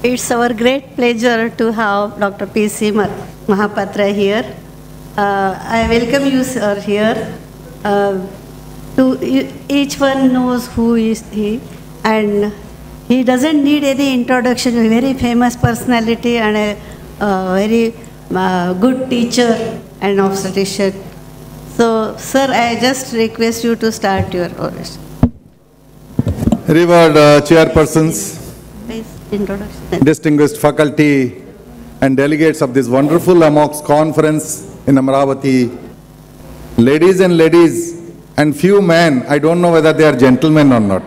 It's our great pleasure to have Dr. P.C. Mahapatra here. I welcome you, sir, here. Each one knows who is he, and he doesn't need any introduction. A very famous personality and a very good teacher and obstetrician. So, sir, I just request you to start your oration. Revered chairpersons, distinguished faculty and delegates of this wonderful AMOCS conference in Amaravati, ladies and few men, I don't know whether they are gentlemen or not.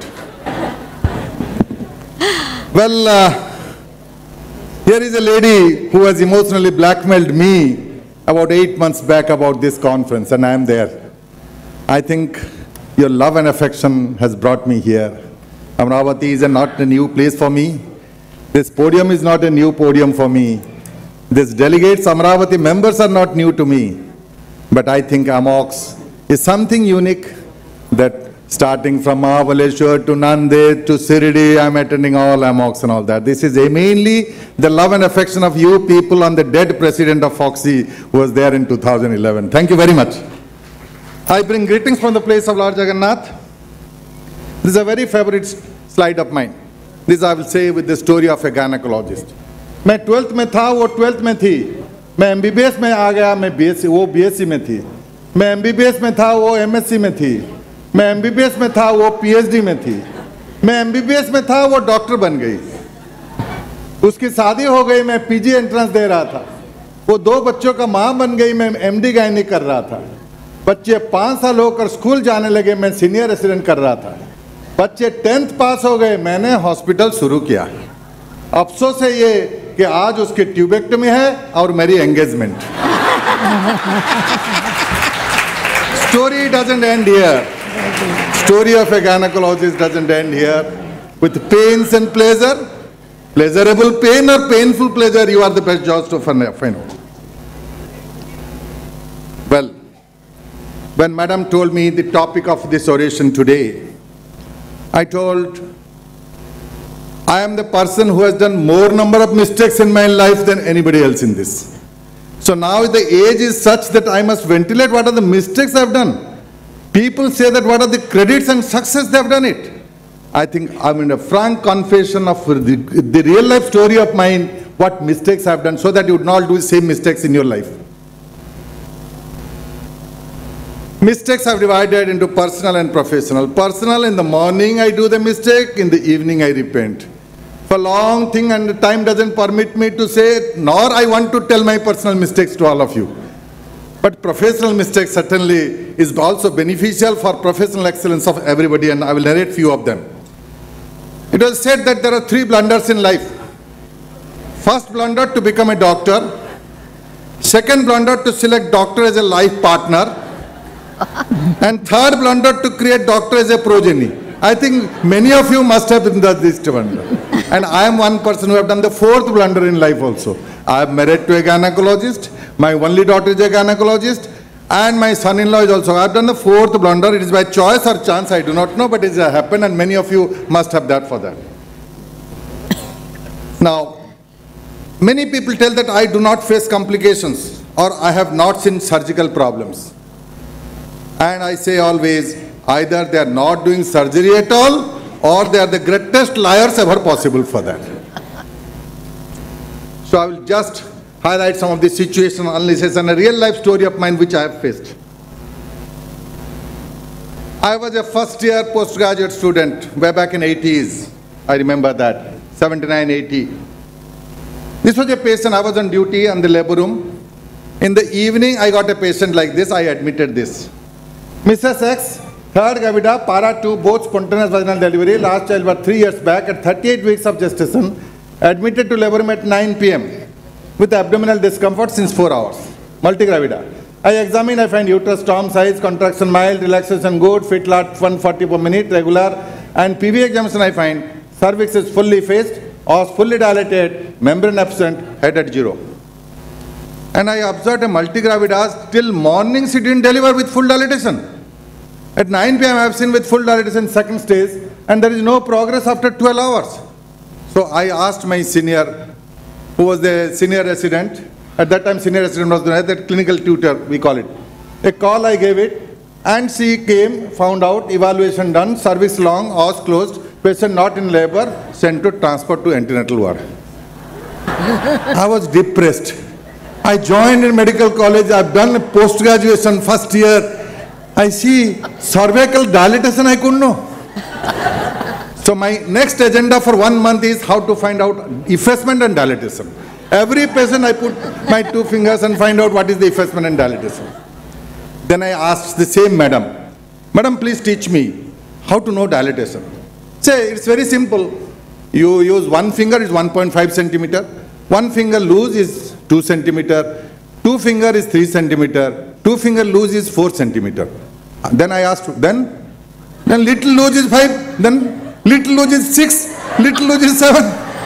Well, here is a lady who has emotionally blackmailed me about 8 months back about this conference, and I am there. I think your love and affection has brought me here. Amaravati is not a new place for me. This podium is not a new podium for me. These delegates, Amaravati members are not new to me. But I think AMOCS is something unique that starting from Mahabaleshwar to Nanded to Sirdi, I'm attending all AMOCS and all that. This is mainly the love and affection of you people on the dead president of FOXI who was there in 2011. Thank you very much. I bring greetings from the place of Lord Jagannath. This is a very favorite slide of mine. This I will say with the story of a gynecologist. मैं 12th में था, वो 12th में थी. मैं MBBS में आ गया, मैं BSc, वो BSc में थी. मैं MBBS में था, वो MSc में थी. मैं MBBS में था, वो PhD में थी. मैं MBBS में था, वो डॉक्टर बन गई. उसकी शादी हो गई, मैं PG एंट्रेंस दे रहा था. वो 2 बच्चों का माँ बन गई, मैं MD गायनी कर रहा था. बच्चे 5 साल होकर स्कूल जाने लगे, मैं सीनियर रेसिडेंट कर रहा था. बच्चे 10th पास हो गए, मैंने हॉस्पिटल शुरू किया. अफसोस है ये कि आज उसकी ट्यूबेक्टमी है और मेरी engagement. Story doesn't end here. Story of a gynecologist doesn't end here. With pains and pleasure, pleasurable pain or painful pleasure, you are the best judge to find out. Well, when Madam told me the topic of this oration today, I told, I am the person who has done more number of mistakes in my life than anybody else in this. So now the age is such that I must ventilate what are the mistakes I have done. People say that what are the credits and success they have done it. I think I'm in a frank confession of the real life story of mine, what mistakes I have done, so that you would not do the same mistakes in your life. Mistakes are divided into personal and professional. Personal, in the morning I do the mistake, in the evening I repent. For long thing and time doesn't permit me to say, nor I want to tell my personal mistakes to all of you. But professional mistakes certainly is also beneficial for professional excellence of everybody, and I will narrate few of them. It was said that there are 3 blunders in life. First blunder, to become a doctor. Second blunder, to select doctor as a life partner. And third blunder, to create doctor as a progeny. I think many of you must have done this blunder. And I am one person who have done the 4th blunder in life also. I am married to a gynecologist. My only daughter is a gynecologist. And my son-in-law is also. I have done the 4th blunder. It is by choice or chance, I do not know, but it has happened, and many of you must have that for that. Now, many people tell that I do not face complications or I have not seen surgical problems. And I say always, either they are not doing surgery at all, or they are the greatest liars ever possible for that. So I will just highlight some of the situation analysis and a real life story of mine which I have faced. I was a first year postgraduate student way back in 80s. I remember that, 79, 80. This was a patient, I was on duty in the labor room. In the evening, I got a patient like this, I admitted this. Mrs. X, 3rd gravida, para 2, both spontaneous vaginal delivery, last child was 3 years back at 38 weeks of gestation, admitted to labor room at 9 p.m. with abdominal discomfort since 4 hours, multigravida. I examine, I find uterus storm size, contraction mild, relaxation good, fit lot 140 per minute, regular, and PV examination I find cervix is fully effaced, os fully dilated, membrane absent, head at 0. And I observed a multigravida till morning she didn't deliver with full dilatation. At 9 p.m. I have seen with full dilatation 2nd stage, and there is no progress after 12 hours. So I asked my senior, who was the senior resident, at that time senior resident was the clinical tutor, we call it. A call I gave it, and she came, found out, evaluation done, service long, hours closed, patient not in labor, sent to transport to antenatal ward. I was depressed. I joined in medical college, I've done post-graduation, first year. I see cervical dilatation, I couldn't know. So my next agenda for 1 month is how to find out effacement and dilatation. Every patient I put my 2 fingers and find out what is the effacement and dilatation. Then I asked the same madam, madam, please teach me how to know dilatation. Say, it's very simple. You use 1 finger is 1.5 centimeter, 1 finger loose is 2 centimeter, 2 finger is 3 centimeter, 2 finger loose is 4 centimeter. Then I asked, then little loose is 5, then little loose is 6, little loose is 7.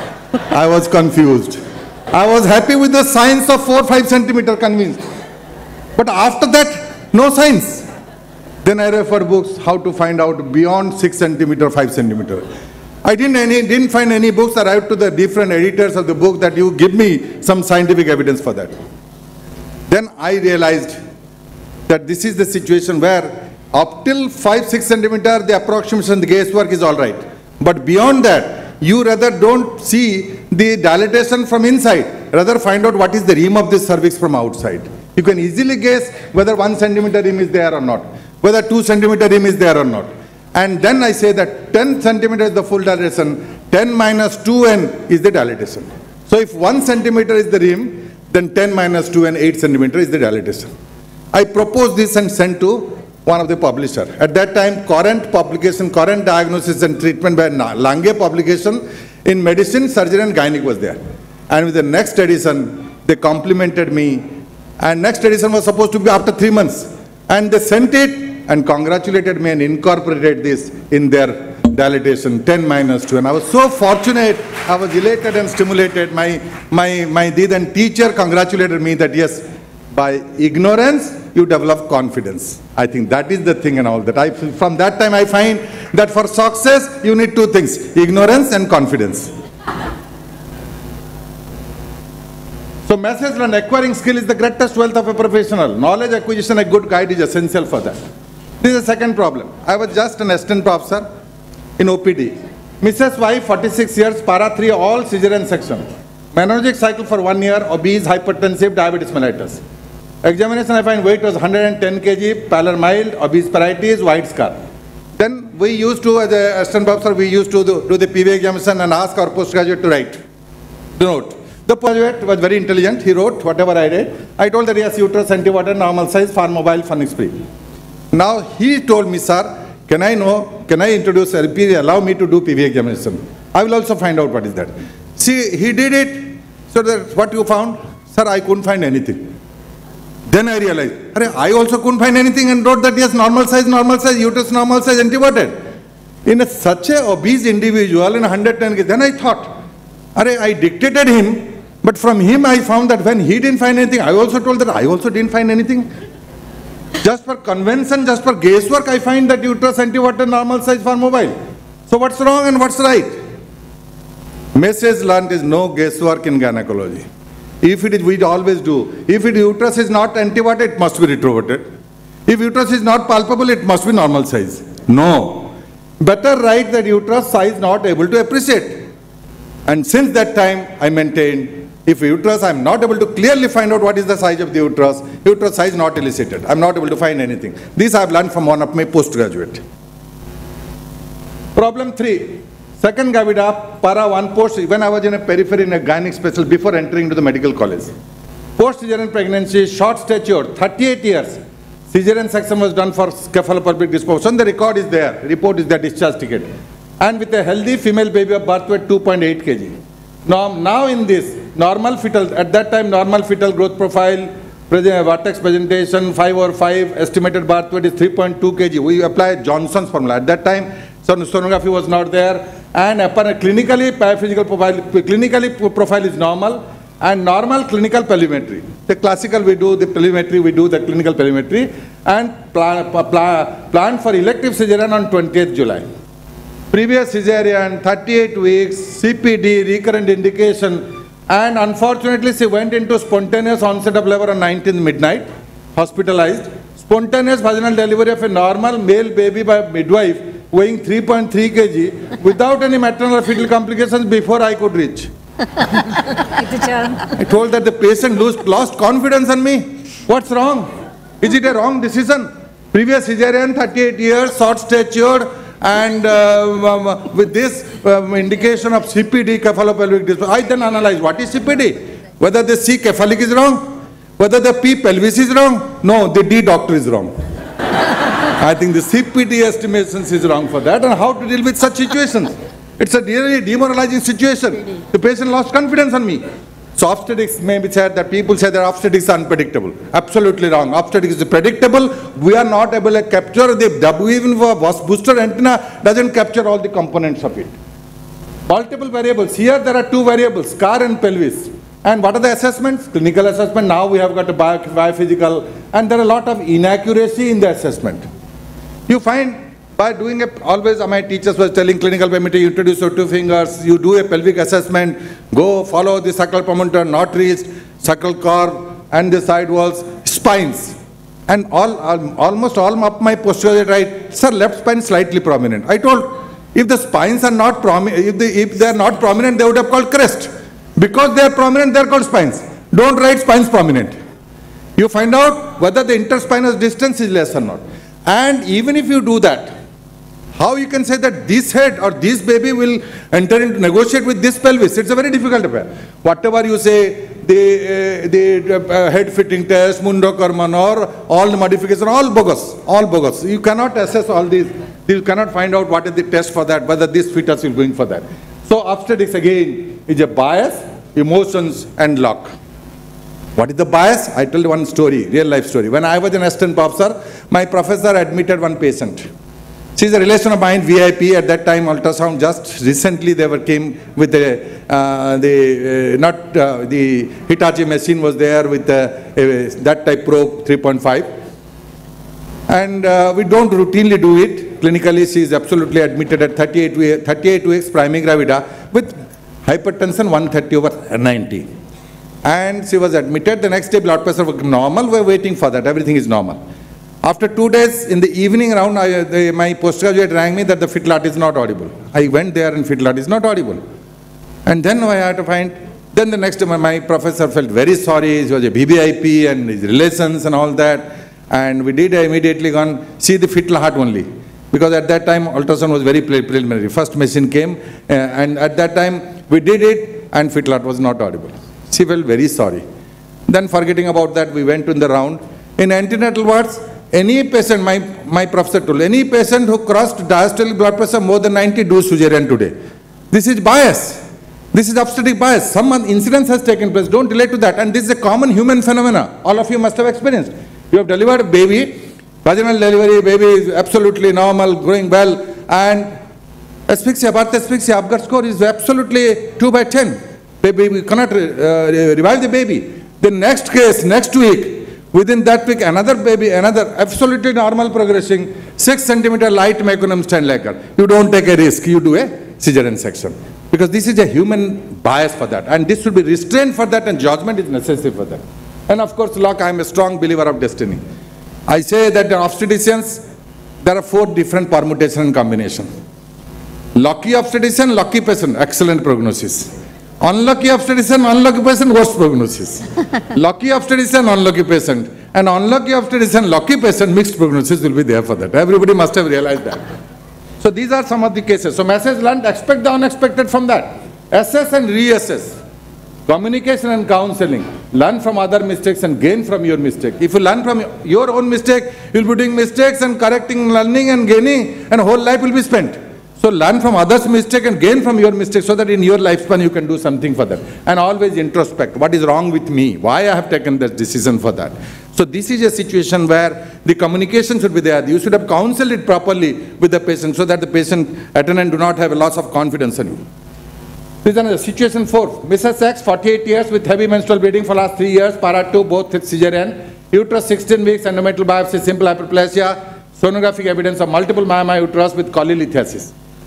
I was confused. I was happy with the science of 4-5 centimeter, convinced. But after that, no science. Then I refer books how to find out beyond 6 centimeter, 5 centimeter. I didn't find any books. I wrote to the different editors of the book that you give me some scientific evidence for that. Then I realized that this is the situation where up till 5-6 centimeter, the approximation, the guesswork is all right. But beyond that, you rather don't see the dilatation from inside, rather find out what is the rim of the cervix from outside. You can easily guess whether 1 centimeter rim is there or not, whether 2 centimeter rim is there or not. And then I say that 10 centimeter is the full dilatation, 10 minus 2n is the dilatation. So if 1 centimeter is the rim, then 10 minus 2n, 8 centimeter is the dilatation. I proposed this and sent to one of the publisher. At that time, current publication, current diagnosis and treatment by Lange publication in medicine, surgery and gynec was there. And with the next edition, they complimented me. And next edition was supposed to be after 3 months. And they sent it and congratulated me and incorporated this in their dilatation, 10 minus 2. And I was so fortunate, I was elated and stimulated. My then teacher congratulated me that yes, by ignorance, you develop confidence. I think that is the thing and all that. From that time, I find that for success, you need 2 things, ignorance and confidence. So message learned, acquiring skill is the greatest wealth of a professional. Knowledge acquisition, a good guide is essential for that. This is the second problem. I was just an assistant professor in OPD. Mrs. Y, 46 years, para 3, all cesarean section. Menorrhagic cycle for 1 year, obese, hypertensive, diabetes mellitus. Examination, I find weight was 110 kg, pallor mild, obese parietis, white scar. Then we used to, as an assistant professor, we used to do the PV examination and ask our postgraduate to write the note. The postgraduate was very intelligent. He wrote whatever I read. I told that yes, uterus, antiwater, normal size, far mobile, phonics free. Now he told me, sir, can I introduce LP, allow me to do PV examination. I will also find out what is that. See, he did it. So that what you found? Sir, I couldn't find anything. Then I realized, I also couldn't find anything and wrote that yes, normal size, uterus normal size, antiwater. In such a obese individual in 110 kg, then I thought, I dictated him, but from him I found that when he didn't find anything, I also told that I also didn't find anything. Just for convention, just for guesswork, I find that uterus, antiwater, normal size, for mobile. So what's wrong and what's right? Message learned is no guesswork in gynecology. If it is, we always do. If uterus is not antiwater, it must be retroverted. If uterus is not palpable, it must be normal size. No. Better write that uterus size not able to appreciate. And since that time, I maintained, if uterus, I am not able to clearly find out what is the size of the uterus size not elicited. I am not able to find anything. This I have learned from one of my postgraduate. Problem 3. Second gravida, para 1 post, when I was in a periphery in a gynec special before entering into the medical college. Post-cesarean pregnancy, short stature, 38 years. Cesarean section was done for cephalopelvic disposition. The record is there, report is there, discharge ticket. And with a healthy female baby of birth weight 2.8 kg. Now in this, normal fetal, at that time normal fetal growth profile, vertex presentation 5/5, estimated birth weight is 3.2 kg. We applied Johnson's formula. At that time, sonography was not there. And clinically, physical profile is normal, and normal clinical pelvimetry. The classical we do, the pelvimetry we do, the clinical pelvimetry, and planned for elective cesarean on 20th July. previous cesarean, 38 weeks, CPD, recurrent indication, and unfortunately she went into spontaneous onset of labor on 19th midnight, hospitalized. Spontaneous vaginal delivery of a normal male baby by midwife weighing 3.3 kg without any maternal or fetal complications before I could reach. I told that the patient lost confidence in me. What's wrong? Is it a wrong decision? Previous cesarean, 38 years, short statured, and with this indication of CPD, cephalopelvic dysfunction. I then analyze what is CPD, whether the C cephalic is wrong, whether the P pelvis is wrong. No, the D doctor is wrong. I think the CPD estimations is wrong for that, and how to deal with such situations. It's a really demoralizing situation. The patient lost confidence on me. So obstetrics may be said that people say that obstetrics is unpredictable. Absolutely wrong. Obstetrics is predictable. We are not able to capture the W, even for booster antenna doesn't capture all the components of it. Multiple variables. Here there are two variables, scar and pelvis. And what are the assessments? Clinical assessment. Now we have got a biophysical, and there are a lot of inaccuracy in the assessment. You find by doing always my teachers were telling clinical parameter, you introduce your two fingers, you do a pelvic assessment, go follow the sacral promontory not reached, sacral curve, and the side walls, spines. And almost all of my posterior right, sir, left spine slightly prominent. I told, if the spines are not prominent, if they are not prominent, they would have called crest. Because they are prominent, they are called spines. Don't write spines prominent. You find out whether the interspinous distance is less or not. And even if you do that, how you can say that this head or this baby will enter into negotiate with this pelvis? It's a very difficult affair. Whatever you say, the head fitting test, Mundo Karman, or all the modification, all bogus, all bogus. You cannot assess all these. You cannot find out what is the test for that, whether this fetus will going for that. So obstetrics again is a bias, emotions, and luck. What is the bias? I tell you one story, real life story. When I was an assistant professor, my professor admitted one patient. She is a relation of mine, VIP. At that time, ultrasound just recently they came with the Hitachi machine was there with that type probe 3.5. And we don't routinely do it. Clinically, she is absolutely admitted at 38 weeks, primi gravida, with hypertension 130/90. And she was admitted. The next day, blood pressure was normal. We are waiting for that. Everything is normal. After 2 days, in the evening around, my postgraduate rang me that the fetal heart is not audible. I went there and fetal heart is not audible. And then I had to find, then the next day my professor felt very sorry. He was a BBIP and his relations and all that. And we did immediately gone see the fetal heart only. Because at that time, ultrasound was very preliminary. First machine came and at that time, we did it and fetal heart was not audible. She felt very sorry. Then forgetting about that, we went in the round. In antenatal wards, any patient, my professor told, any patient who crossed diastolic blood pressure more than 90, do cesarean today. This is bias. This is obstetric bias. Some incidence has taken place. Don't relate to that. And this is a common human phenomena. All of you must have experienced. You have delivered a baby, vaginal delivery, baby is absolutely normal, growing well, and asphyxia, birth asphyxia, Apgar score is absolutely 2/10. Baby, we cannot revive the baby. The next case, next week, within that week, another baby, another absolutely normal progressing, 6 centimeter light meconum Steinlecker. You don't take a risk, you do a cesarean section. Because this is a human bias for that. And this should be restrained for that, and judgment is necessary for that. And of course, luck, I am a strong believer of destiny. I say that the obstetricians, there are 4 different permutation and combination. Lucky obstetrician, lucky patient, excellent prognosis. Unlucky obstetrician, unlucky patient, worst prognosis. Lucky obstetrician, unlucky patient. And unlucky obstetrician, lucky patient, mixed prognosis will be there for that. Everybody must have realized that. So these are some of the cases. So message learned, expect the unexpected from that. Assess and reassess. Communication and counseling. Learn from other mistakes and gain from your mistake. If you learn from your own mistake, you'll be doing mistakes and correcting, learning and gaining, and whole life will be spent. So learn from others' mistake and gain from your mistake so that in your lifespan you can do something for them. And always introspect. What is wrong with me? Why I have taken this decision for that? So this is a situation where the communication should be there. You should have counseled it properly with the patient so that the patient attendant do not have a loss of confidence in you. This is another situation 4. Mrs. X, 48 years with heavy menstrual bleeding for last 3 years, para 2, both cesarean, uterus 16 weeks, endometrial biopsy, simple hyperplasia, sonographic evidence of multiple myoma uterus with cholelithiasis.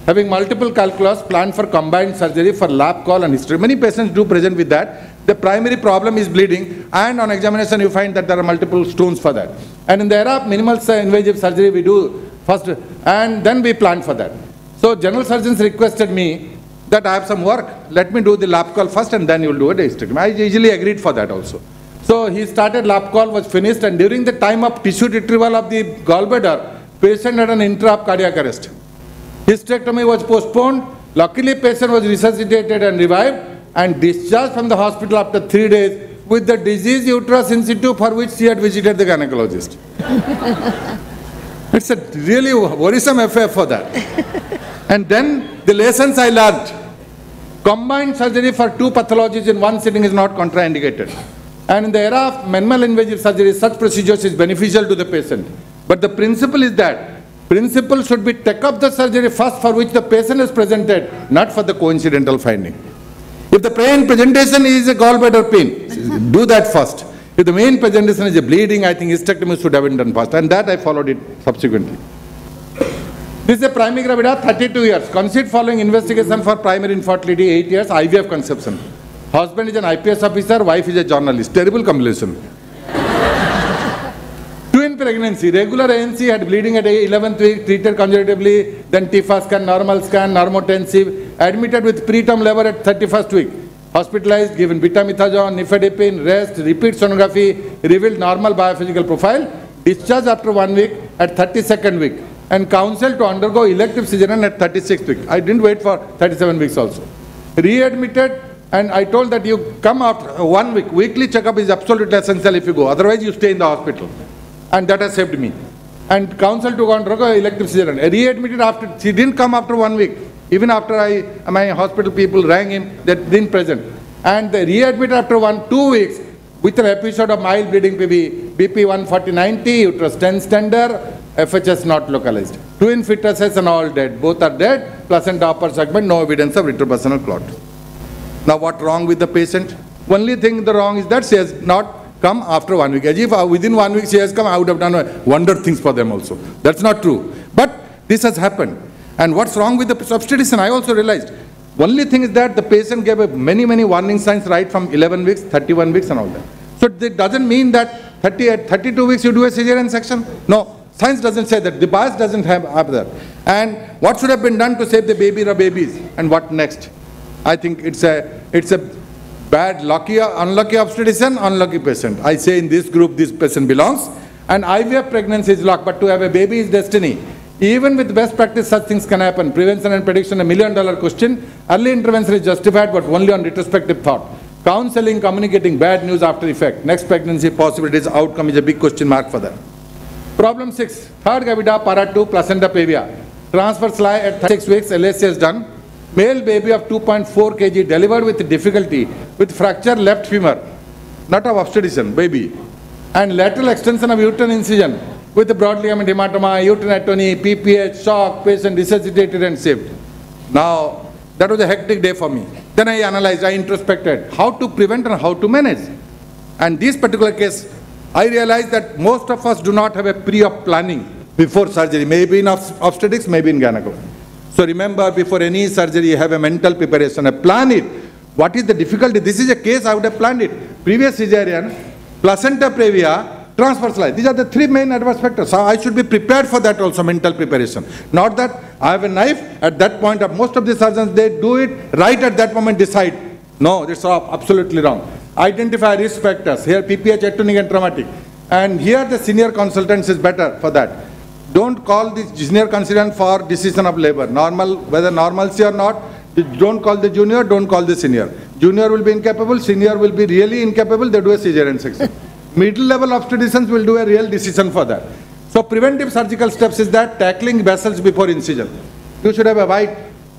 having multiple calculus, planned for combined surgery for lab call and history. Many patients do present with that. The primary problem is bleeding, and on examination you find that there are multiple stones for that. And in the era of minimal invasive surgery, we do first, and then we plan for that. So general surgeons requested me that I have some work, let me do the lap call first and then you will do a hysterectomy. I easily agreed for that also. So he started, lap call was finished, and during the time of tissue retrieval of the gallbladder, patient had an intra cardiac arrest. Hysterectomy was postponed. Luckily, patient was resuscitated and revived and discharged from the hospital after 3 days with the disease uterus in situ for which she had visited the gynecologist. It's a really worrisome affair for that. And then the lessons I learned. Combined surgery for 2 pathologies in one sitting is not contraindicated. And in the era of minimal invasive surgery, such procedures is beneficial to the patient. But the principle is that principle should be take up the surgery first for which the patient is presented, not for the coincidental finding. If the main presentation is a gallbladder pain, do that first. If the main presentation is a bleeding, I think hysterectomy should have been done first, and that I followed it subsequently. This is a primary gravida, 32 years. Conceived following investigation for primary infertility, 8 years, IVF conception. Husband is an IPS officer, wife is a journalist. Terrible combination. Twin pregnancy, regular ANC, had bleeding at 11th week, treated conservatively, then TIFA scan, normal scan, normotensive, admitted with preterm labor at 31st week. Hospitalized, given betamethasone, nifedipine, rest, repeat sonography, revealed normal biophysical profile, discharged after 1 week at 32nd week, and counseled to undergo elective cesarean at 36th week. I didn't wait for 37 weeks also. Readmitted, and I told that you come after 1 week. Weekly checkup is absolutely essential if you go, otherwise you stay in the hospital. And that has saved me. And counseled to undergo elective cesarean. Readmitted after, she didn't come after 1 week. Even after my hospital people rang him, they didn't present. And they readmitted after 2 weeks with an episode of mild bleeding PV, BP 140/90, uterus 10 tender, FHS not localized. Twin fetuses and all dead. Both are dead, placenta upper segment, no evidence of retroperitoneal clot. Now what wrong with the patient? Only thing the wrong is that she has not come after 1 week. As if within 1 week she has come, I would have done wonder things for them also. That's not true. But this has happened. And what's wrong with the obstetrician? I also realized. Only thing is that the patient gave many warning signs right from 11 weeks, 31 weeks and all that. So it doesn't mean that at 32 weeks you do a cesarean section. No, science doesn't say that. The bias doesn't have that. And what should have been done to save the baby or babies? And what next? I think it's a bad, unlucky obstetrician, unlucky patient. I say in this group this patient belongs. And IVF pregnancy is luck, but to have a baby is destiny. Even with best practice, such things can happen. Prevention and prediction, $1 million question. Early intervention is justified, but only on retrospective thought. Counseling, communicating bad news after effect. Next pregnancy possibilities, outcome is a big question mark for them. Problem 6. Third gravida, para 2, placenta previa. Transfers lie at 36 weeks, LAC is done. Male baby of 2.4 kg delivered with difficulty, with fracture left femur. Not of obstetrician, baby. And lateral extension of uterine incision with the broad ligament hematoma, uterine atony, PPH, shock, patient resuscitated and saved. Now, that was a hectic day for me. Then I analyzed, I introspected how to prevent and how to manage. And this particular case, I realized that most of us do not have a pre-op planning before surgery, maybe in obstetrics, maybe in gynecology. So remember, before any surgery, you have a mental preparation, plan it. What is the difficulty? This is a case I would have planned it. Previous cesarean, placenta previa, transverse lie. These are the 3 main adverse factors. So I should be prepared for that also, mental preparation. Not that I have a knife, at that point of most of the surgeons, they do it right at that moment, decide. No, that's absolutely wrong. Identify risk factors. Here PPH, atonic and traumatic. And here the senior consultants is better for that. Don't call the junior consultant for decision of labor. Normal, whether normalcy or not, don't call the junior, don't call the senior. Junior will be incapable, senior will be really incapable, they do a cesarean section. Middle level obstetricians will do a real decision for that. So preventive surgical steps is that tackling vessels before incision. You should have a white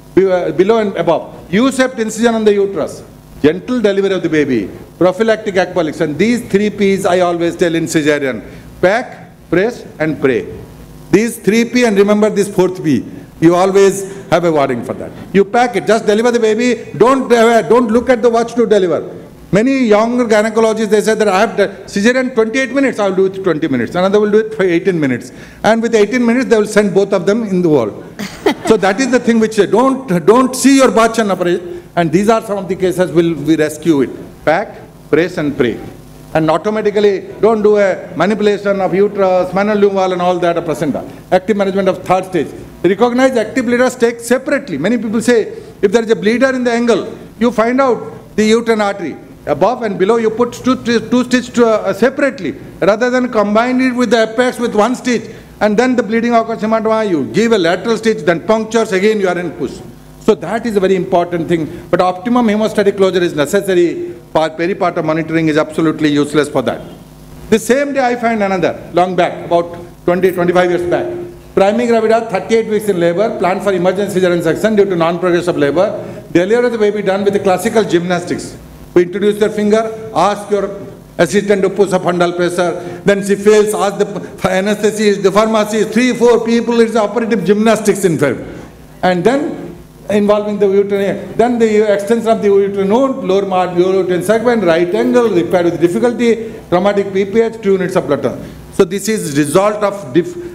below and above. U-shaped incision on the uterus. Gentle delivery of the baby. Prophylactic aqualytics. And these 3 P's I always tell in cesarean. Pack, press and pray. These 3 P and remember this 4th P. You always have a warning for that. You pack it, just deliver the baby. Don't look at the watch to deliver. Many younger gynecologists, they say that I have cesarean 28 minutes, I will do it 20 minutes. Another will do it for 18 minutes. And with 18 minutes, they will send both of them in the world. So that is the thing which don't see your bachan operate. And these are some of the cases we rescue it. Pack, brace and pray. And automatically don't do a manipulation of uterus, manual luval and all that, a placenta. Active management of third stage. Recognize active bleeders take separately. Many people say, if there is a bleeder in the angle, you find out the uterine artery. Above and below, you put two stitches separately, rather than combine it with the apex with one stitch, and then the bleeding occurs, you give a lateral stitch, then punctures, again you are in push. So that is a very important thing. But optimum hemostatic closure is necessary. Peripartum monitoring is absolutely useless for that. The same day I find another, long back, about 20-25 years back. Priming gravida, 38 weeks in labor, planned for emergency cesarean section due to non-progress of labor. Delivery of the baby done with the classical gymnastics. We introduce your finger, ask your assistant to push a fundal pressure, then she fails, ask the anesthetist, the pharmacist, 3-4 people, it's operative gymnastics in fact. And then involving the uterine, then the extension of the uterine node, lower uterine segment, right angle, repaired with difficulty, traumatic PPH, 2 units of blood. So this is result of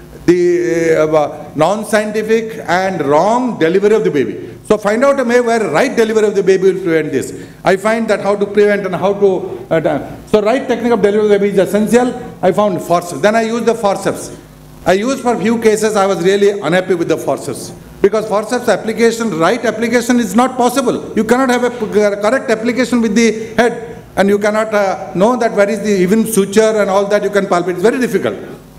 the non-scientific and wrong delivery of the baby. So find out a way where right delivery of the baby will prevent this. I find that how to prevent and how to, so right technique of delivery of the baby is essential. I found forceps. Then I used the forceps. I used for few cases, I was really unhappy with the forceps. Because forceps application, right application is not possible. You cannot have a correct application with the head. And you cannot know that where is the even suture and all that you can palpate. It's very difficult.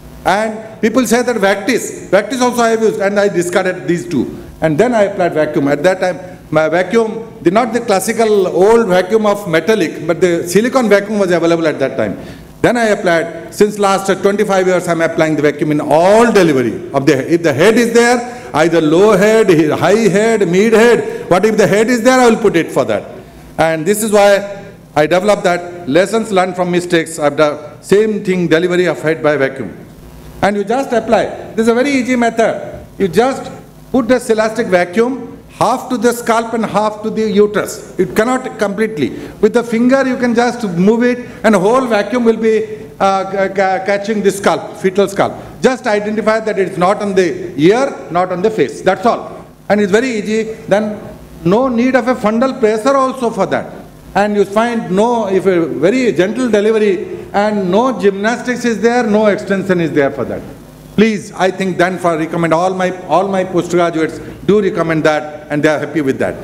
And people say that Vactis also I have used, and I discarded these two. And then I applied vacuum. At that time, my vacuum, not the classical old vacuum of metallic, but the silicone vacuum was available at that time. Then I applied, since last 25 years, I'm applying the vacuum in all delivery of the head. If the head is there, either low head, high head, mid head, but if the head is there, I will put it for that. And this is why I developed that lessons learned from mistakes. I've done same thing, delivery of head by vacuum. And you just apply. This is a very easy method. You just put the elastic vacuum, half to the scalp and half to the uterus. It cannot completely. With the finger, you can just move it and the whole vacuum will be catching the scalp, fetal scalp. Just identify that it's not on the ear, not on the face. That's all. And it's very easy. Then no need of a fundal pressure also for that. And you find if a very gentle delivery and no gymnastics is there, no extension is there for that. Please, I think then recommend all my postgraduates do recommend that and they are happy with that.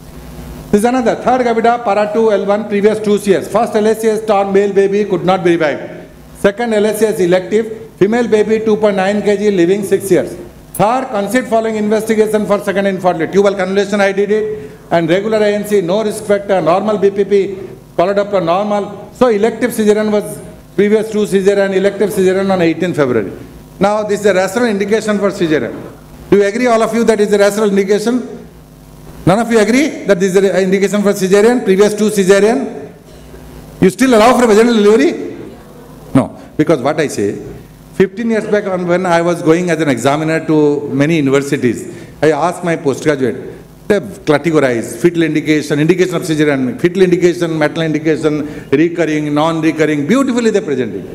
This is another, third gravida, para 2, L1, previous 2 years. First LSCS torn male baby could not be revived. Second LSCS elective, female baby 2.9 kg living 6 years. Third, conceived following investigation for second infertility. Tubal cannulation I did it and regular ANC, no risk factor, normal BPP, Colodoppler normal. So elective cesarean was previous 2 cesarean, elective cesarean on 18 February. Now this is a rational indication for cesarean. Do you agree all of you that is a rational indication? None of you agree that this is an indication for cesarean, previous 2 cesarean? You still allow for vaginal delivery? No, because what I say, 15 years back when I was going as an examiner to many universities, I asked my postgraduate, they categorize fetal indication, indication of cesarean, fetal indication, maternal indication, recurring, non-recurring, beautifully they presented.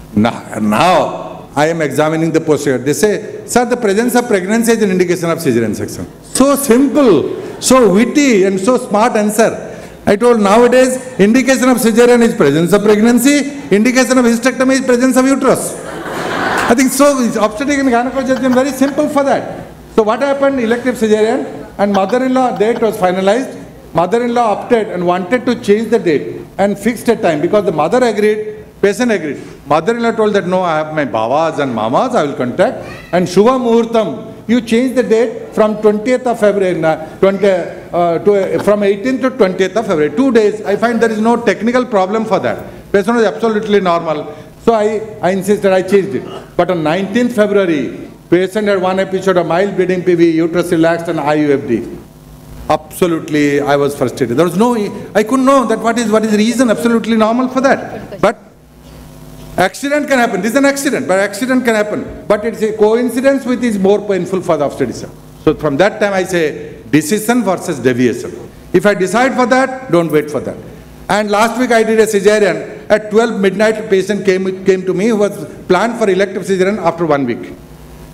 Now I am examining the postgraduate. They say, sir, the presence of pregnancy is an indication of cesarean section. So simple, so witty and so smart answer. I told nowadays, indication of cesarean is presence of pregnancy, indication of hysterectomy is presence of uterus. I think so, obstetric and gynecology has been very simple for that. So what happened, elective cesarean, and mother-in-law date was finalized. Mother-in-law opted and wanted to change the date and fixed a time because the mother agreed, patient agreed. Mother-in-law told that no, I have my bhavas and mamas, I will contact. And Shubha Muhurtam, you change the date from 20th of February, from 18th to 20th of February, 2 days. I find there is no technical problem for that. Patient was absolutely normal. So I insisted, I changed it. But on 19th February, patient had one episode of mild bleeding PV, uterus relaxed and IUFD. Absolutely, I was frustrated. There was no, I couldn't know that what is the reason, absolutely normal for that. But accident can happen. This is an accident, but accident can happen. But it's a coincidence which is more painful for the obstetrician. So from that time I say, decision versus deviation. If I decide for that, don't wait for that. And last week I did a cesarean. At 12 midnight, a patient came to me who was planned for elective cesarean after 1 week.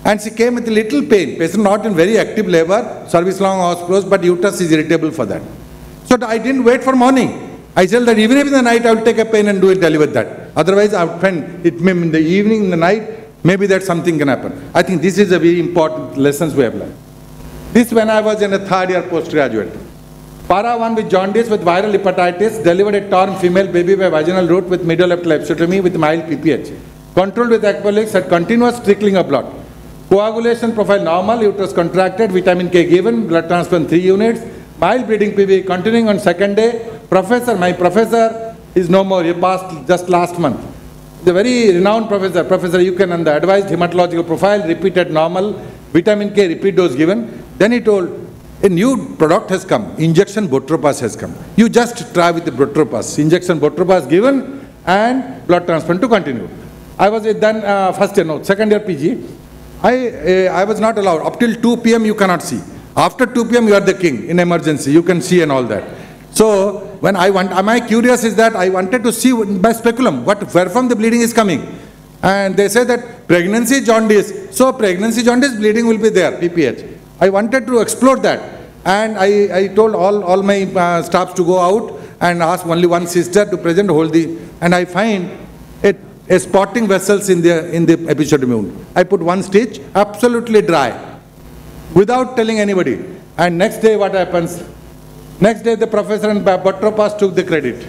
And she came with a little pain. Patient not in very active labor, service long hospitals, but uterus is irritable for that. So I didn't wait for morning. I said that even if in the night I will take a pain and do it, deliver that. Otherwise, I would find it may in the evening, in the night, maybe that something can happen. I think this is a very important lessons we have learned. This when I was in a third year postgraduate. Para 1 with jaundice with viral hepatitis, delivered a torn female baby by vaginal route with midolaptal episiotomy with mild PPH. Controlled with aqualyx, had continuous trickling of blood. Coagulation profile normal, uterus contracted, vitamin K given, blood transfusion 3 units, mild bleeding PV continuing on second day. My professor is no more, he passed just last month. The very renowned professor, Professor Yukananda, advised hematological profile, repeated normal, vitamin K repeat dose given. Then he told, a new product has come, injection Botropas has come. You just try with the Botropas. Injection Botropas given and blood transplant to continue. I was then first year, no, second year PG. I was not allowed. Up till 2 p.m. you cannot see. After 2 p.m. you are the king in emergency. You can see and all that. So when my curious is that I wanted to see by speculum where from the bleeding is coming. And they say that pregnancy jaundice. So pregnancy jaundice bleeding will be there, PPH. I wanted to explore that. And I told all my staffs to go out and ask only one sister to present, hold the, and I find a spotting vessels in the episiotomy wound. I put one stitch, absolutely dry, without telling anybody. And next day what happens? Next day the professor and Botropas took the credit.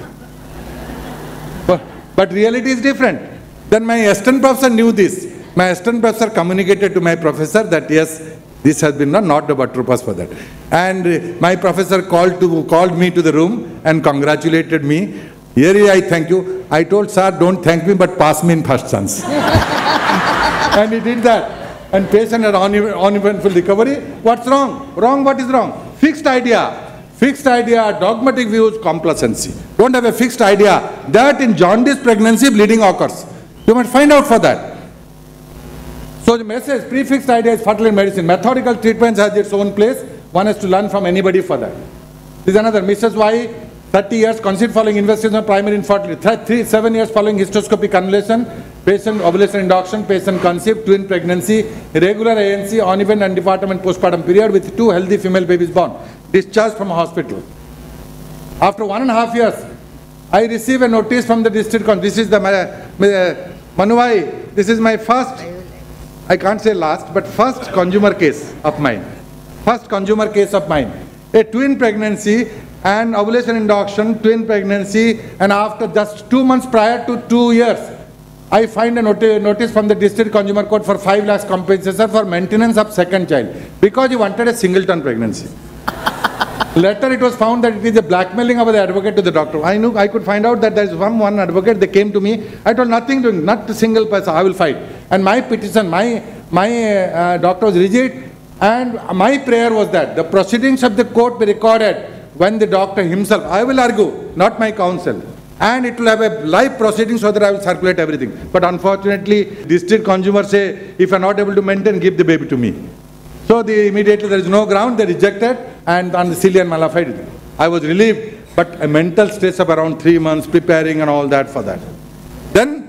But reality is different. Then my assistant professor knew this. My assistant professor communicated to my professor that yes, this has been not the Botropas for that. And my professor called me to the room and congratulated me. Here I thank you. I told, sir, don't thank me, but pass me in first chance. And he did that. And patient had uneventful recovery. What's wrong? What is wrong? Fixed idea. Fixed idea, dogmatic views, complacency. Don't have a fixed idea that in jaundice pregnancy bleeding occurs. You must find out for that. So the message, prefixed idea is fertility medicine. Methodical treatments has its own place. One has to learn from anybody for that. This is another. Mrs. Y, 30 years, conceived following investigation of primary infertility. 7 years following histoscopic cannulation, patient ovulation induction, patient conceived, twin pregnancy, irregular ANC, uneven and department postpartum period with 2 healthy female babies born. Discharged from a hospital. After 1.5 years, I received a notice from the district. This is the Manuvai. This is my first, I can't say last, but first consumer case of mine. First consumer case of mine. A twin pregnancy and ovulation induction, twin pregnancy, and after just 2 months prior to 2 years, I find a notice from the district consumer court for 5 lakhs compensation for maintenance of second child because he wanted a singleton pregnancy. Later it was found that it is a blackmailing of the advocate to the doctor. I knew I could find out that there is one advocate, they came to me. I told nothing doing, not a single person, I will fight. And my petition, my doctor was rigid, and my prayer was that the proceedings of the court be recorded when the doctor himself, I will argue, not my counsel. And it will have a live proceeding so that I will circulate everything. But unfortunately, district consumer say, if I am not able to maintain, give the baby to me. So immediately there is no ground, they rejected, and on the Cillian Malafide. I was relieved, but a mental stress of around 3 months, preparing and all that for that. Then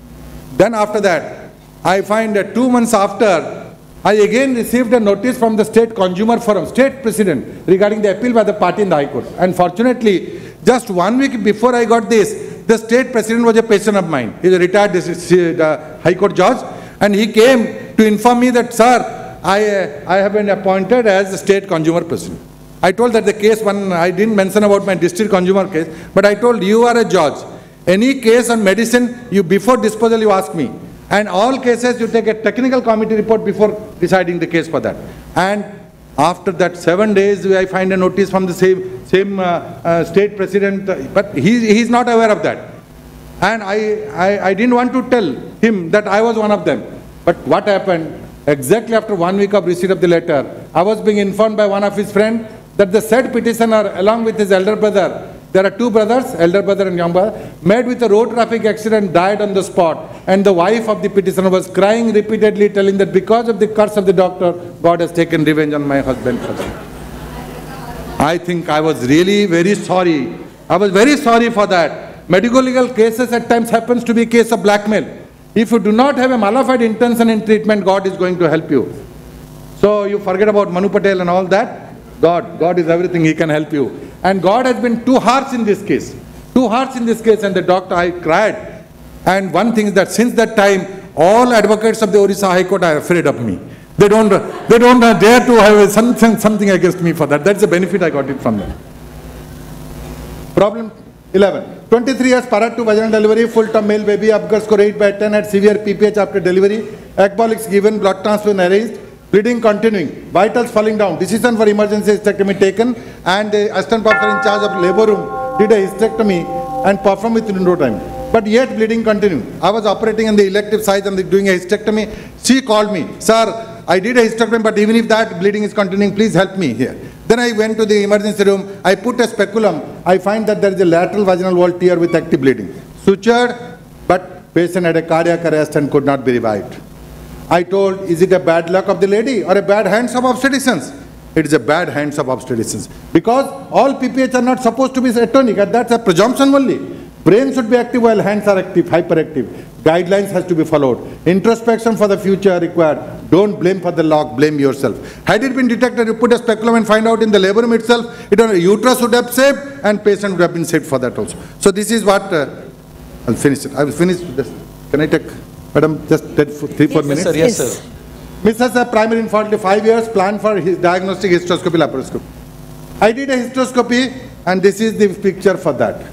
after that, I find that 2 months after, I again received a notice from the State Consumer Forum, State President, regarding the appeal by the party in the High Court. And fortunately, just 1 week before I got this, the State President was a patient of mine. He is a retired High Court judge, and he came to inform me that, sir, I have been appointed as the State Consumer President. I told that the case, I didn't mention about my district consumer case, but I told you are a judge. Any case on medicine, before disposal you ask me. And all cases you take a technical committee report before deciding the case for that. And after that 7 days I find a notice from the same State President, but he is not aware of that. And I didn't want to tell him that I was one of them. But what happened? Exactly after 1 week of receipt of the letter, I was being informed by one of his friends that the said petitioner, along with his elder brother, there are 2 brothers, elder brother and young brother, met with a road traffic accident, died on the spot. And the wife of the petitioner was crying repeatedly, telling that because of the curse of the doctor, God has taken revenge on my husband. I think I was really very sorry. I was very sorry for that. Medical legal cases at times happens to be a case of blackmail. If you do not have a malified intention in treatment, God is going to help you. So you forget about Manu Patel and all that. God is everything, He can help you. And God has been too harsh in this case. Too harsh in this case, and the doctor, I cried. And one thing is that since that time, all advocates of the Orissa High Court are afraid of me. They don't dare to have something against me for that. That's the benefit I got it from them. Problem 11. 23 years prior to vaginal delivery, full-term male baby, upper score 8/10, had severe PPH after delivery, ecbolics given, blood transfusion arranged, bleeding continuing, vitals falling down, decision for emergency hysterectomy taken, and the assistant professor in charge of labor room did a hysterectomy and performed within no time. But yet bleeding continued. I was operating on the elective side and doing a hysterectomy. She called me, sir, I did a hysterectomy, but even if that bleeding is continuing, please help me here. Then I went to the emergency room, I put a speculum, I find that there is a lateral vaginal wall tear with active bleeding. Sutured, but patient had a cardiac arrest and could not be revived. I told, is it a bad luck of the lady or a bad hands of obstetricians? It is a bad hands of obstetricians. Because all PPH are not supposed to be atonic, and that's a presumption only. Brain should be active while hands are active, hyperactive. Guidelines has to be followed. Introspection for the future required. Don't blame for the lock, blame yourself. Had it been detected, you put a speculum and find out in the labor room itself, uterus would have saved and patient would have been saved for that also. So this is what, I'll finish it. I will finish this. Can I take, madam, just 3-4 minutes? Sir, yes, sir. Mrs. a primary infertility, 5 years, planned for his diagnostic hysteroscopy, laparoscopy. I did a hysteroscopy and this is the picture for that.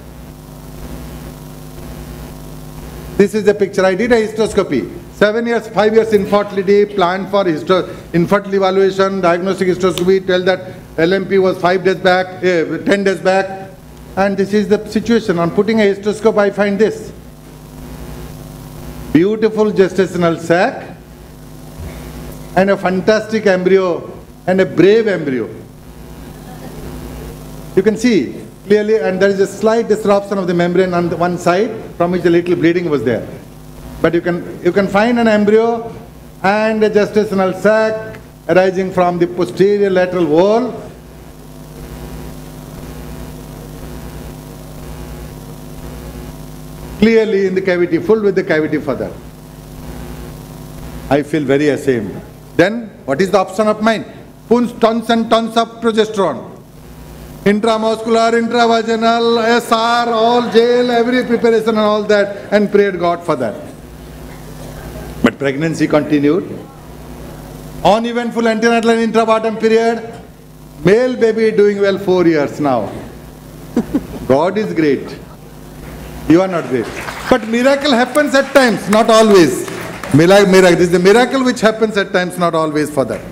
This is the picture. I did a hysteroscopy. 7 years, 5 years infertility, planned for infertility evaluation, diagnostic hysteroscopy, tell that LMP was 5 days back, 10 days back. And this is the situation. On putting a hysteroscope, I find this. Beautiful gestational sac and a fantastic embryo and a brave embryo. You can see clearly, and there is a slight disruption of the membrane on the one side from which a little bleeding was there. But you can find an embryo and a gestational sac arising from the posterior lateral wall. Clearly in the cavity, full with the cavity for that. I feel very ashamed. Then, what is the option of mine? Tons and tons of progesterone. Intramuscular, intravaginal, SR, all jail, every preparation and all that, and prayed God for that. But pregnancy continued. Uneventful antenatal and intrapartum period. Male baby doing well 4 years now. God is great. You are not great. But miracle happens at times, not always. Miracle. This is the miracle which happens at times, not always for that.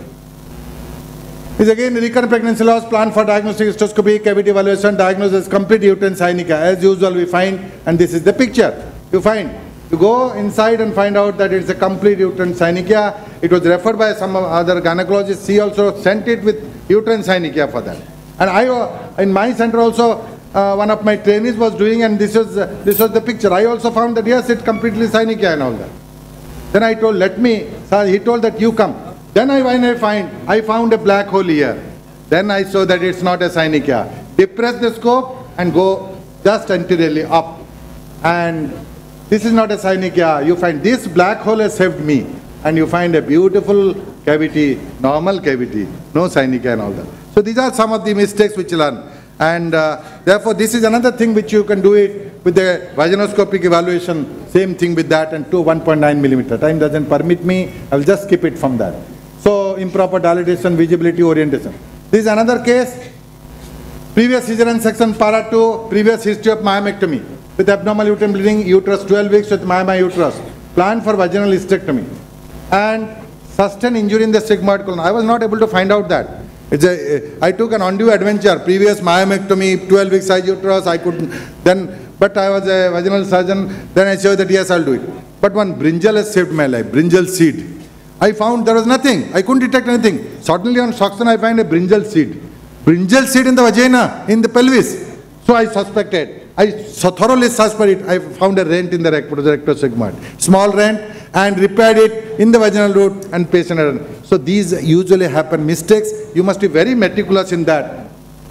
This again recurrent pregnancy loss, planned for diagnostic hysteroscopy, cavity evaluation, diagnosis, complete uterine synecia. As usual we find, and this is the picture. You find, you go inside and find out that it's a complete uterine synecia. It was referred by some other gynecologist. She also sent it with uterine synecia for that. And I, in my center also, one of my trainees was doing, and this was the picture. I also found that yes, it's completely synecia and all that. Then I told, let me, sir, he told that you come. Then I found a black hole here. Then I saw that it's not a synecia. Depress the scope and go just anteriorly up. And this is not a synecia. You find this black hole has saved me. And you find a beautiful cavity, normal cavity, no synecia and all that. So these are some of the mistakes which you learn. And therefore this is another thing which you can do it with the vaginoscopic evaluation. Same thing with that, and 1.9 millimeter. Time doesn't permit me. I will just skip it from that. So improper dilatation, visibility, orientation. This is another case. Previous cesarean section para 2, previous history of myomectomy with abnormal uterine bleeding, uterus 12 weeks with myoma uterus, planned for vaginal hysterectomy, and sustained injury in the sigmoid colon. I was not able to find out that. I took an undue adventure. Previous myomectomy, 12 weeks size uterus, I couldn't. But I was a vaginal surgeon. Then I showed that yes, I'll do it. But one brinjal has saved my life. Brinjal seed. I found there was nothing. I couldn't detect anything. Suddenly on suction I find a brinjal seed. Brinjal seed in the vagina, in the pelvis. So I suspected. I thoroughly suspected it. I found a rent in the rectosigmoid. Small rent, and repaired it in the vaginal route, and patient had. So these usually happen mistakes. You must be very meticulous in that.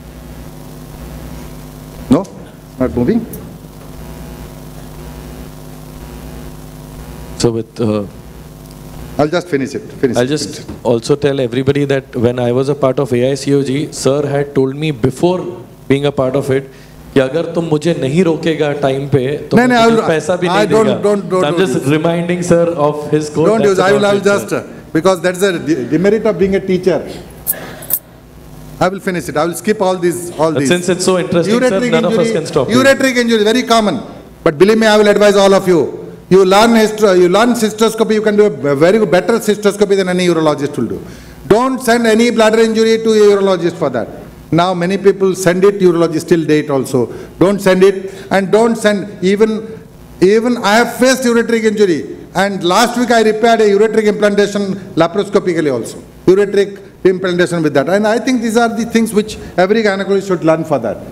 No? Not moving? So with I'll just finish it. I'll just also tell everybody that when I was a part of AICOG, sir had told me before being a part of it कि अगर तुम मुझे नहीं रोकेगा time पे तो मुझे पैसा भी नहीं देगा. Don't I'm just reminding sir of his quote. Don't use. I will just because that's a demerit of being a teacher. I will finish it. I will skip all these. Since it's so interesting, sir, none of us can stop. Ureteric injury, very common. But believe me, I will advise all of you. You learn cystoscopy, you can do a very better cystoscopy than any urologist will do. Don't send any bladder injury to a urologist for that. Now many people send it, urologists still date also. Don't send it, and don't send even I have faced ureteric injury, and last week I repaired a ureteric implantation laparoscopically also. Ureteric implantation with that. And I think these are the things which every gynecologist should learn for that.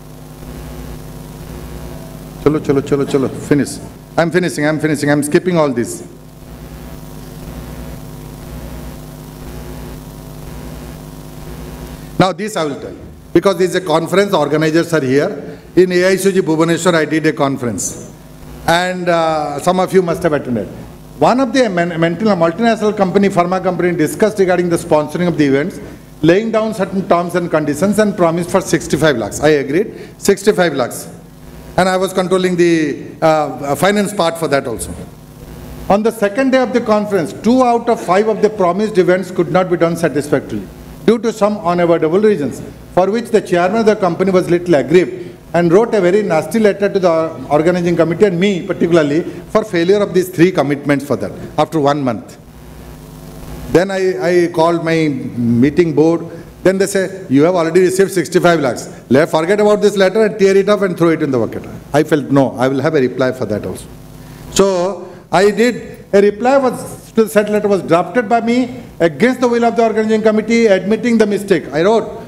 Chalo, finish. I'm finishing, I'm skipping all this. Now this I will tell, because this is a conference, organizers are here. In AICOG Bhubaneswar I did a conference, and some of you must have attended. One of the multinational company, pharma company, discussed regarding the sponsoring of the events, laying down certain terms and conditions and promised for 65 lakhs. I agreed, 65 lakhs. And I was controlling the finance part for that also. On the second day of the conference, 2 out of 5 of the promised events could not be done satisfactorily due to some unavoidable reasons, for which the chairman of the company was little aggrieved and wrote a very nasty letter to the organizing committee and me particularly for failure of these 3 commitments for that after 1 month. Then I called my meeting board. Then they say, you have already received 65 lakhs. Forget about this letter and tear it off and throw it in the bucket. I felt, no, I will have a reply for that also. So I did, a reply to the said letter was drafted by me against the will of the organizing committee, admitting the mistake. I wrote,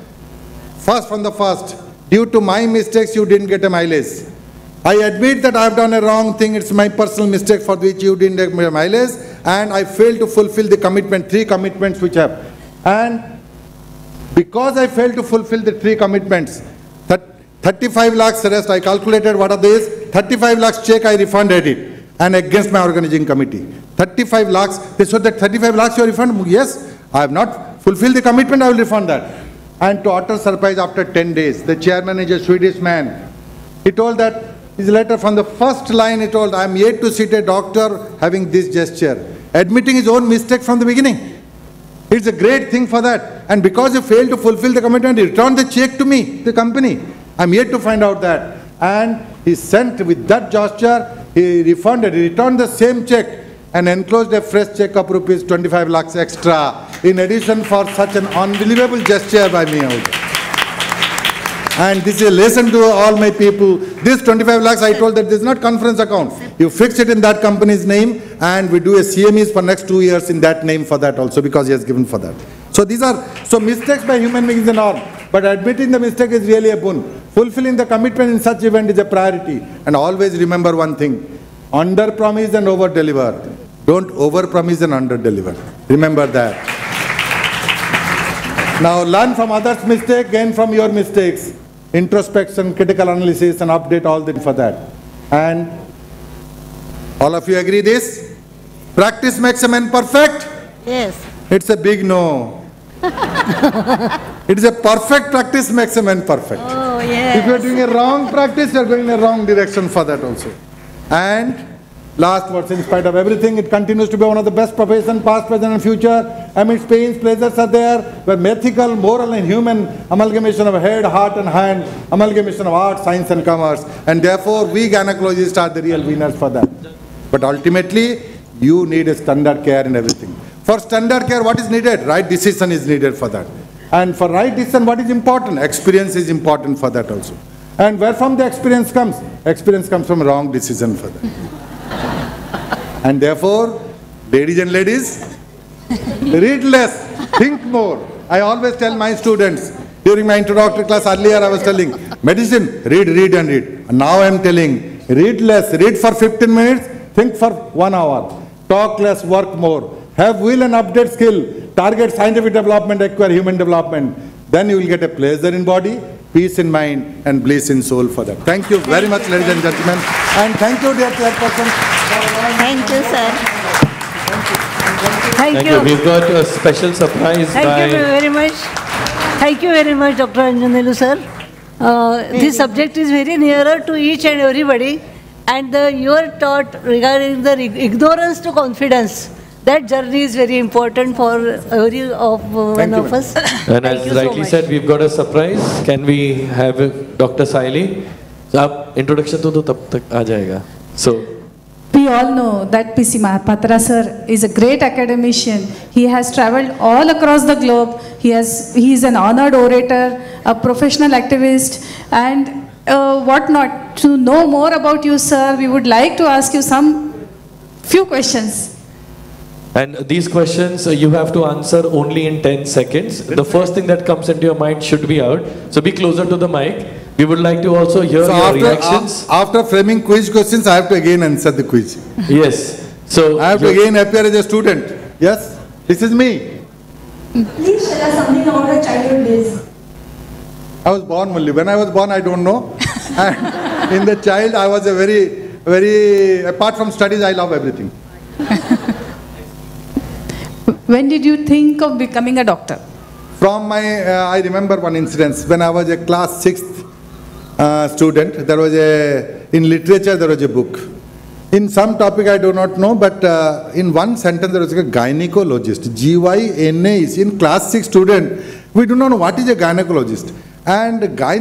first, due to my mistakes, you didn't get a mileage. I admit that I have done a wrong thing. It's my personal mistake for which you didn't get a mileage, and I failed to fulfill the commitment, 3 commitments which I have. And because I failed to fulfill the 3 commitments, 35 lakhs rest, I calculated what are these, 35 lakhs check I refunded it, and against my organizing committee. 35 lakhs, they said that 35 lakhs you refund? Yes, I have not fulfilled the commitment, I will refund that. And to utter surprise, after 10 days, the chairman is a Swedish man. He told that, his letter from the first line, he told, I am yet to see a doctor having this gesture, admitting his own mistake from the beginning. It's a great thing for that. And because he failed to fulfill the commitment, he returned the check to me, the company. I'm yet to find out that. And he sent with that gesture, he returned the same check and enclosed a fresh check of rupees 25 lakhs extra in addition for such an unbelievable gesture by me also. And this is a lesson to all my people. This 25 lakhs, I told that this is not conference account. You fix it in that company's name, and we do a CMEs for next 2 years in that name for that also, because he has given for that. So these are, so mistakes by human beings is a norm, but admitting the mistake is really a boon. Fulfilling the commitment in such event is a priority. And always remember one thing, under promise and over deliver. Don't over promise and under deliver. Remember that. Now learn from others' mistakes, gain from your mistakes. Introspection, critical analysis, and update all that for that. And all of you agree this? Practice makes a man perfect? Yes. It's a big no. It is a perfect practice makes a man perfect. Oh, yes. If you are doing a wrong practice, you are going in a wrong direction for that also. And last words, in spite of everything, it continues to be one of the best professions, past, present, and future. Amidst pains, pleasures are there, where ethical, moral, and human amalgamation of head, heart, and hand, amalgamation of art, science, and commerce. And therefore, we gynecologists are the real winners for that. But ultimately, you need a standard care in everything. For standard care, what is needed? Right decision is needed for that. And for right decision, what is important? Experience is important for that also. And where from the experience comes? Experience comes from wrong decision for that. And therefore, ladies and ladies, read less, think more. I always tell my students, during my introductory class earlier I was telling, medicine, read, and read. And now I am telling, read less, read for 15 minutes, think for 1 hour. Talk less, work more. Have will and update skill. Target scientific development, acquire human development. Then you will get a pleasure in body, peace in mind and bliss in soul for that. Thank you very much, ladies and gentlemen. And thank you, dear chairperson. Thank you, sir. Thank you. We've got a special surprise. Thank you very much. Thank you very much, Dr. Anjanelu, sir. This subject is very nearer to each and everybody. And your thought regarding the ignorance to confidence, that journey is very important for every one of us. And as rightly said, we've got a surprise. Can we have Dr. Saili? So, introduction to tab tak aa jayega. So, we all know that P.C. Mahapatra sir is a great academician. He has traveled all across the globe. He is an honored orator, a professional activist, and whatnot. To know more about you, sir, we would like to ask you few questions. And these questions you have to answer only in 10 seconds. The first thing that comes into your mind should be out. So be closer to the mic. We would like to also hear your reactions. After framing quiz questions, I have to again answer the quiz. Yes. So I have to again appear as a student. Yes? This is me. Please tell us something about your childhood days. I was born only. When I was born, I don't know. And in the child, I was a very, apart from studies, I love everything. When did you think of becoming a doctor? From I remember one incident. When I was a class 6th student, there was in literature, there was a book. In some topic I do not know, but in one sentence there was a gynecologist. G-Y-N-A-E-C. In class 6 student, we do not know what is a gynecologist. And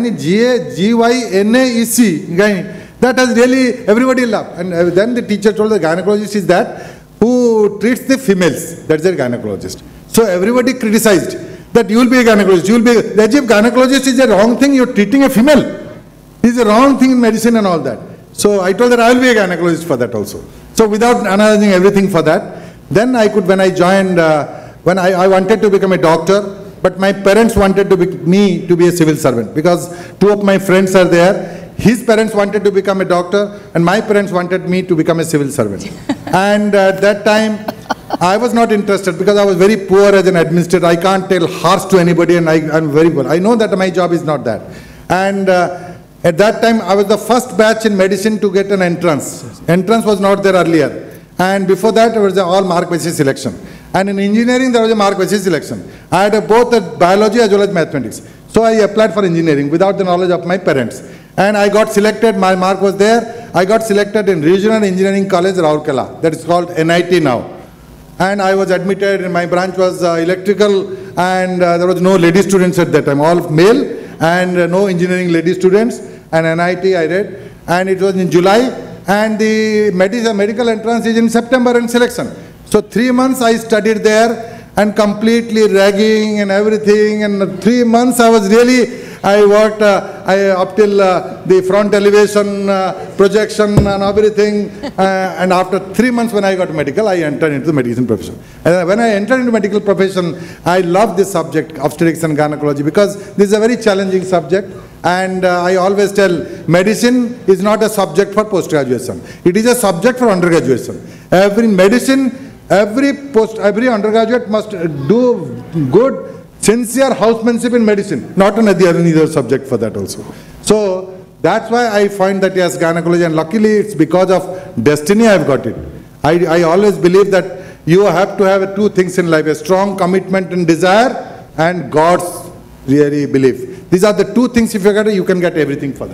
G-Y-N-A-E-C, that has really, everybody loved. And then the teacher told the gynecologist is that who treats the females. That's a gynecologist. So everybody criticized that you will be a gynecologist. You will be, as if gynecologist is a wrong thing, you are treating a female. It's a wrong thing in medicine and all that. So I told that I will be a gynecologist for that also. So without analyzing everything for that, then I could, when I joined, when I wanted to become a doctor, but my parents wanted me to be a civil servant because 2 of my friends are there. His parents wanted to become a doctor and my parents wanted me to become a civil servant. And at that time, I was not interested because I was very poor as an administrator. I can't tell harsh to anybody and I'm very poor. I know that my job is not that. And at that time, I was the first batch in medicine to get an entrance. Entrance was not there earlier. And before that, there was all mark-basis selection. And in engineering, there was a mark-basis selection. I had both biology as well as mathematics. So I applied for engineering without the knowledge of my parents. And I got selected, my mark was there. I got selected in Regional Engineering College, Rourkela. That is called NIT now. And I was admitted, and my branch was electrical, and there was no lady students at that time, all male, and no engineering lady students. And NIT I read, and it was in July, and the medical entrance is in September and selection. So 3 months I studied there, and completely ragging and everything, and 3 months I was really, I worked up till the front elevation projection and everything. And after 3 months when I got medical, I entered into the medicine profession. And when I entered into medical profession, I love this subject, obstetrics and gynecology, because this is a very challenging subject. And I always tell, medicine is not a subject for post-graduation. It is a subject for undergraduation. Every medicine, every undergraduate must do good, sincere housemanship in medicine, not on any other subject for that also. So that's why I find that yes, gynecology, and luckily it's because of destiny I've got it. I always believe that you have to have 2 things in life, a strong commitment and desire, and God's really belief. These are the 2 things, if you get it, you can get everything for that.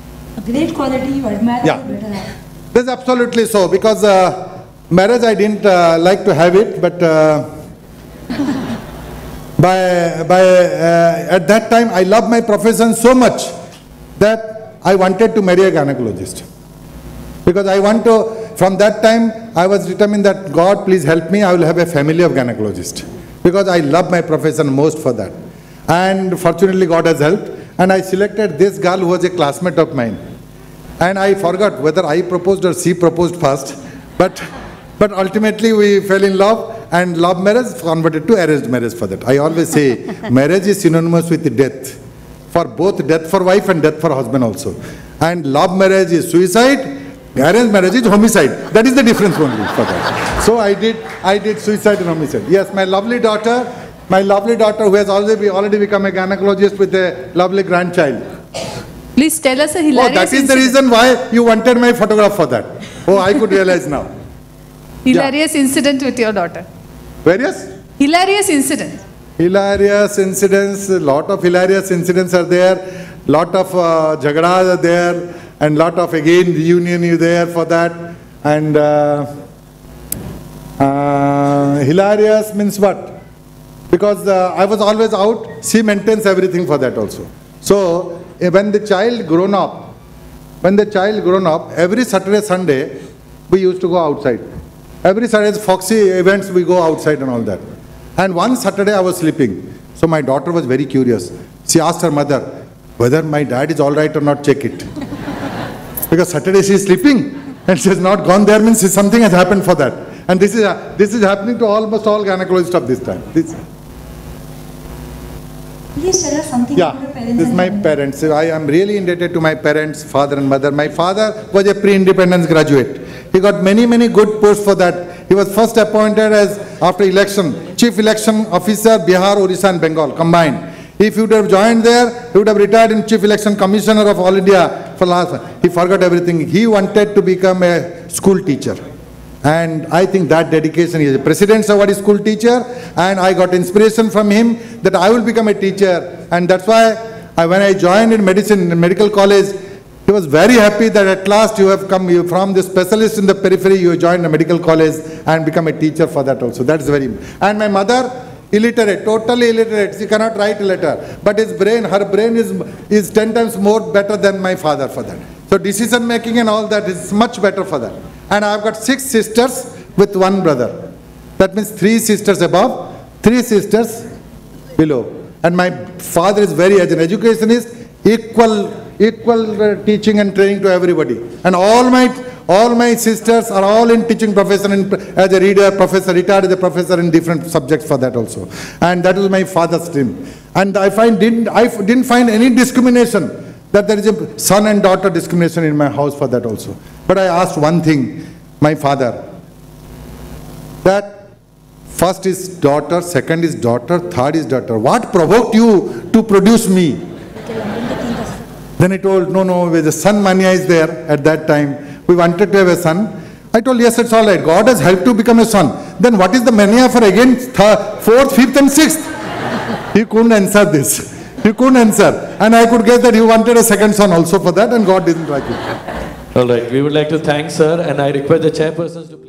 A great quality you admire. Yeah, that's absolutely so, because marriage I didn't like to have it, but at that time I loved my profession so much that I wanted to marry a gynecologist. Because I want to, from that time I was determined that God please help me, I will have a family of gynecologists. Because I love my profession most for that. And fortunately God has helped, and I selected this girl who was a classmate of mine. And I forgot whether I proposed or she proposed first, but ultimately we fell in love, and love marriage converted to arranged marriage for that. I always say marriage is synonymous with death, for both death for wife and death for husband also. And love marriage is suicide, arranged marriage is homicide. That is the difference only for that. So I did suicide and homicide. Yes, my lovely daughter, My lovely daughter who has already become a gynecologist with a lovely grandchild. Please tell us a hilarious that is incident. the reason why you wanted my photograph for that. Oh, I could realize now. Hilarious incident with your daughter. Various? Hilarious incident. Hilarious incidents, a lot of hilarious incidents are there, lot of jhagdas are there, and lot of again reunion is there for that. And hilarious means what? Because I was always out, she maintains everything for that also. So when the child grown up, every Saturday, Sunday, we used to go outside. Every Saturday, Foxy events, we go outside and all that. And one Saturday I was sleeping. So my daughter was very curious. She asked her mother, whether my dad is all right or not, check it. Because Saturday she is sleeping and she has not gone there, means something has happened for that. And this is happening to almost all gynecologists of this time. Please tell us something about your parents. This is my parents. I am really indebted to my parents, father and mother. My father was a pre-independence graduate. He got many good posts for that. He was first appointed as, after election, Chief Election Officer, Bihar, Orissa and Bengal combined. If he would have joined there, he would have retired in Chief Election Commissioner of All India for last. He forgot everything. He wanted to become a school teacher. And I think that dedication, he is a President's Award school teacher, and I got inspiration from him that I will become a teacher. And that's why when I joined in medical college, he was very happy that at last you have come from the specialist in the periphery, you joined a medical college and become a teacher for that also. That's very. And my mother, illiterate, totally illiterate. She cannot write a letter. But her brain is 10 times more better than my father for that. So decision making and all that is much better for that. And I've got 6 sisters with 1 brother. That means 3 sisters above, 3 sisters below. And my father is very, as an education is equal teaching and training to everybody. And all my sisters are all in teaching profession, as a reader, professor, retired as a professor in different subjects for that also. And that was my father's dream. And I didn't find any discrimination, that there is a son and daughter discrimination in my house for that also. But I asked one thing, my father, that first is daughter, second is daughter, third is daughter. What provoked you to produce me? Then I told, no, the son mania is there at that time. We wanted to have a son. I told, yes, it's all right. God has helped to become a son. Then what is the mania for again 4th, 5th and 6th? He couldn't answer this. He couldn't answer. And I could guess that he wanted a second son also for that, and God didn't like it. All right, we would like to thank sir, and I request the chairpersons to